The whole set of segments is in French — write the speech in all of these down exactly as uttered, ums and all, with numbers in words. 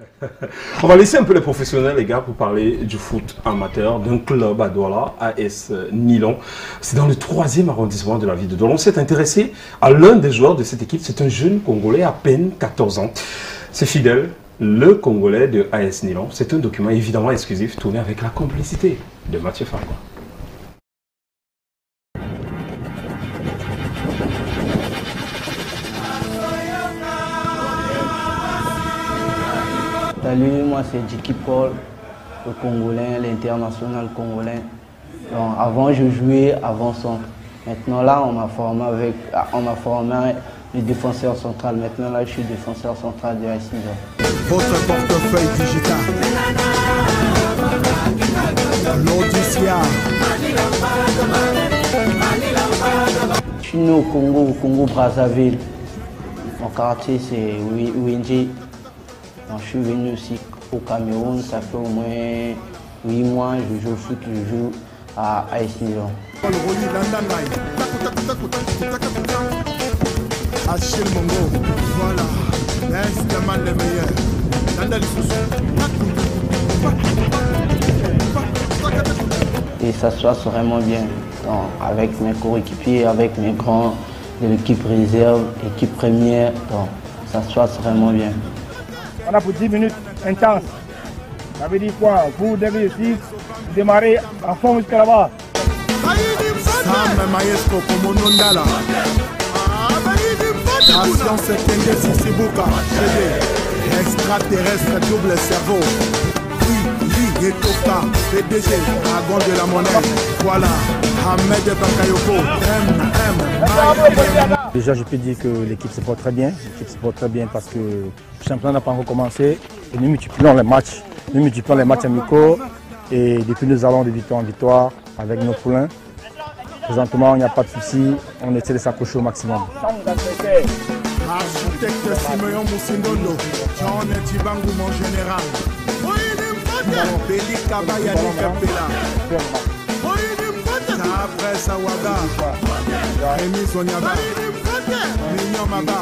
On va laisser un peu les professionnels, les gars, pour parler du foot amateur d'un club à Douala, A S Nilon. C'est dans le troisième arrondissement de la ville de Douala. On s'est intéressé à l'un des joueurs de cette équipe. C'est un jeune Congolais à peine quatorze ans. C'est Fidèle, le Congolais de A S Nilon. C'est un document évidemment exclusif tourné avec la complicité de Mathieu Fargo. Salut, moi c'est Djiki Paul, le Congolais, l'international congolais. Donc, avant je jouais avant-centre. Maintenant là on m'a formé avec, on m'a formé le défenseur central. Maintenant là je suis défenseur central de A S Nilon. Votre portefeuille digital. L'Odyssea. Je suis né au Congo, au Congo Brazzaville. Mon quartier c'est Wenji. Je suis venu aussi au Cameroun, ça fait au moins huit mois, je joue au foot, je joue à A S Nilon. Et ça se passe vraiment bien, donc, avec mes coéquipiers, avec mes grands de l'équipe réserve, équipe première, donc, ça se passe vraiment bien. On a pour dix minutes intenses. Ça veut dire quoi? Vous devez ici démarrer à fond jusqu'à là-bas. Extraterrestre double cerveau. Oui, lui et Toka, P D G, dragon de la monnaie. Voilà, Ahmed Bakayoko. Déjà, je peux dire que l'équipe se porte très bien. L'équipe se porte très bien parce que le championnat n'a pas encore commencé. Et nous multiplions les matchs. Nous multiplions les matchs amicaux. Et depuis, nous allons de victoire en victoire avec nos poulains. Présentement, il n'y a pas de souci. On essaie de s'accrocher au maximum. Architecte Simeon Moussindondo, John Tibangu, mon général. Béli Kabaya Nikapela. Après Sawaga, Rémi Sonyaba, Mignon Maba.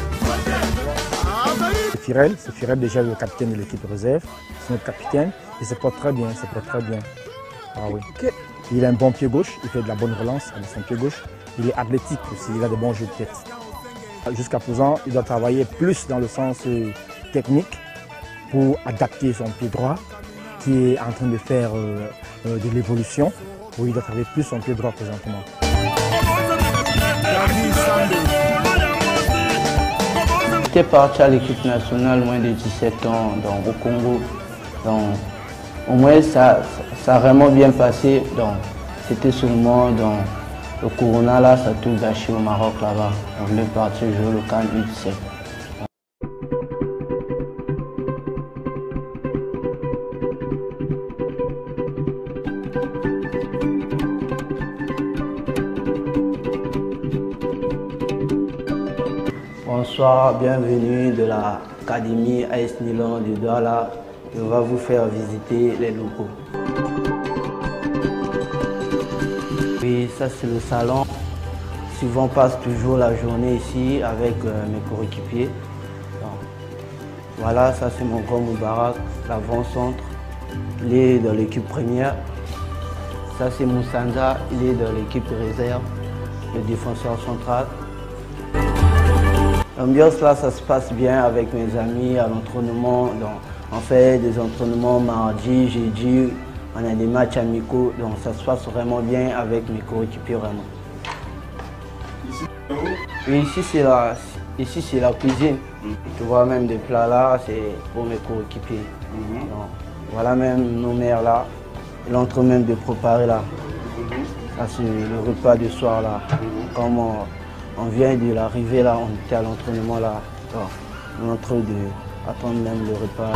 C'est Firel, c'est Firel déjà le capitaine de l'équipe réserve. C'est notre capitaine. Il se porte très bien, il se porte très bien. Ah oui. Il a un bon pied gauche, il fait de la bonne relance avec son pied gauche. Il est athlétique aussi, il a de bons jeux de tête. Jusqu'à présent, il doit travailler plus dans le sens technique pour adapter son pied droit qui est en train de faire euh, euh, de l'évolution. Oui, il doit travailler plus son pied droit présentement. J'étais parti à l'équipe nationale moins de dix-sept ans donc, au Congo. Donc, au moins, ça, ça a vraiment bien passé. C'était seulement dans le Corona, là, ça a tout gâché au Maroc là-bas. On voulait partir jouer le camp U dix-sept. Bonsoir, bienvenue de l'Académie A S Nilon de Douala. On va vous faire visiter les locaux. Oui, ça c'est le salon. Souvent, on passe toujours la journée ici avec euh, mes coéquipiers. Voilà, ça c'est mon grand Moubarak, l'avant-centre. Il est dans l'équipe première. Ça c'est Moussanda, il est dans l'équipe réserve, le défenseur central. L'ambiance là, ça se passe bien avec mes amis à l'entraînement. On fait des entraînements mardi, jeudi, on a des matchs amicaux, donc ça se passe vraiment bien avec mes coéquipiers vraiment. Et ici c'est la, ici c'est la cuisine. Tu vois même des plats là, c'est pour mes coéquipiers. Mm -hmm. Voilà même nos mères là, ils sont en train même de préparer là. Ça c'est le repas du soir là. Mm -hmm. Comme on, on vient de l'arrivée là, on était à l'entraînement là. Donc, on est en train de attendre même le repas.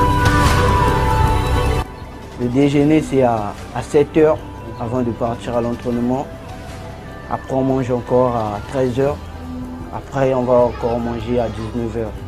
Le déjeuner c'est à, à sept heures avant de partir à l'entraînement. Après on mange encore à treize heures. Après on va encore manger à dix-neuf heures.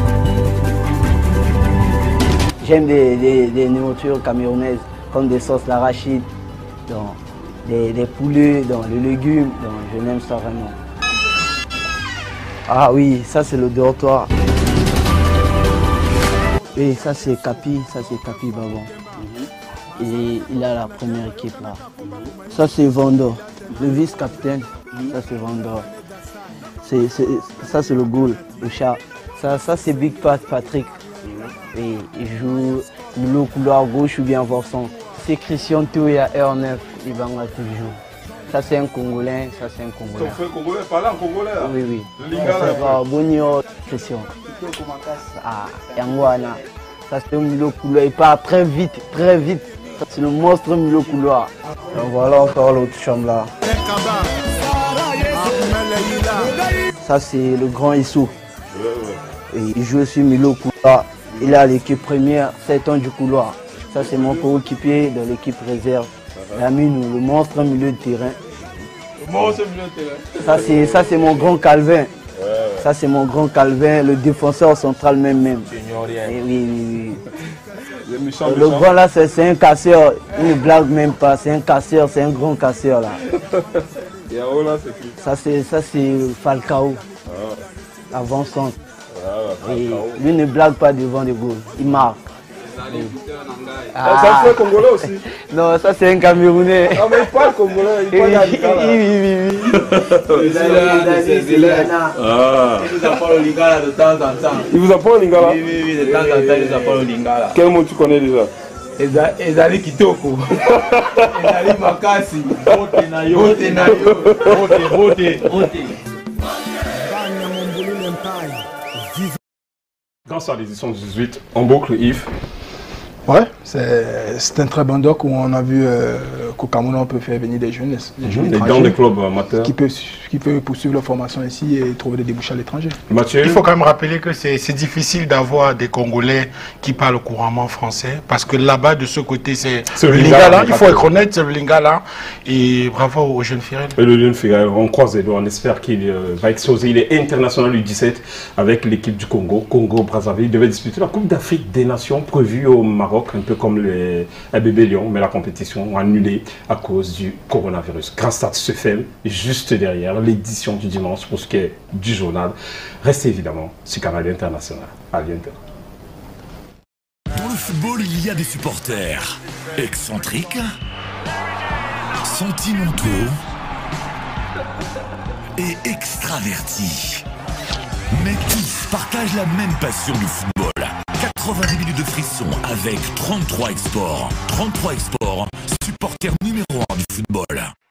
J'aime des, des, des nourritures camerounaises comme des sauces d'arachide, des, des poulets, dans les légumes. Donc, je aime ça vraiment. Ah oui, ça c'est le dortoir. Et ça c'est Capi, ça c'est Capi Babon. Mm-hmm. Et il a la première équipe là. Mm-hmm. Ça c'est Vandor, le vice-capitaine. Mm-hmm. Ça c'est Vandor. C'est, c'est, ça c'est le goal, le chat. Ça, ça c'est Big Pat Patrick. Mm-hmm. Et il joue le couloir gauche ou bien voir son. C'est Christian Touya R neuf, il va toujours. Ça c'est un Congolais, ça c'est un Congolais. Tu fais Congolais, parler en Congolais là. Oui, oui. Le Lingala. C'est Bonio Christian. Ah, Yangwana. Ça c'est un milieu couloir, il part très vite, très vite. Ça c'est le monstre milieu couloir. Donc voilà encore l'autre chambre là. Ça c'est le grand Issou. Et il joue aussi milieu couloir. Il a l'équipe première, sept ans du couloir. Ça c'est mon coéquipier de l'équipe réserve. Lamine, le monstre milieu de terrain. Le monstre milieu de terrain. Ça c'est, ça c'est mon grand Calvin. Ouais, ouais. Ça c'est mon grand Calvin, le défenseur central même même. Et oui, oui, oui. Le, méchant, le méchant. Grand là c'est un casseur, il ne blague même pas, c'est un casseur, c'est un grand casseur là. Et en haut là c'est qui? Ça c'est, ça c'est Falcao, ah. Avant-centre. Ah, ouais, lui ne blague pas devant les goals, il marque. Ah. Ça c'est un Congolais aussi. Non, ça c'est un Camerounais. Ah mais il parle Congolais, il parle Lingala. Oui, oui, oui, oui. Ah. Il nous apprend le Lingala de temps en temps. Il vous apprend le Lingala? Oui, oui, oui, de temps en temps, il nous apprend le Lingala. Quel mot tu connais déjà? Ezali Kitoko. Ezali Makasi. Bote na yo. Bote na yo. Bote, bote, bote. Dans sa édition dix-huit, en boucle Yves. Ouais, c'est un très bon doc où on a vu euh, qu'au Cameroun on peut faire venir des jeunes, des jeunes et dans des clubs amateurs qui peuvent, qui peuvent poursuivre leur formation ici et trouver des débouchés à l'étranger. Mathieu, il faut quand même rappeler que c'est difficile d'avoir des Congolais qui parlent couramment français parce que là-bas de ce côté c'est le Lingala, il faut être honnête, c'est le Lingala et bravo au jeune Firel. Et le jeune Firel, on croise les doigts, on espère qu'il euh, va exploser. Il est international U dix-sept avec l'équipe du Congo, Congo-Brazzaville. Il devait disputer la Coupe d'Afrique des Nations prévue au Maroc, un peu comme les bébés Lyon, mais la compétition annulée à cause du coronavirus. Grand Stade se ferme juste derrière l'édition du dimanche pour ce qui est du journal. Restez évidemment sur Canal International. À bientôt. Dans le football, il y a des supporters excentriques, sentimentaux et extravertis. Mais tous partagent la même passion du football. quatre-vingt-dix minutes de frisson avec trente-trois Export. trente-trois Export, supporter numéro un du football.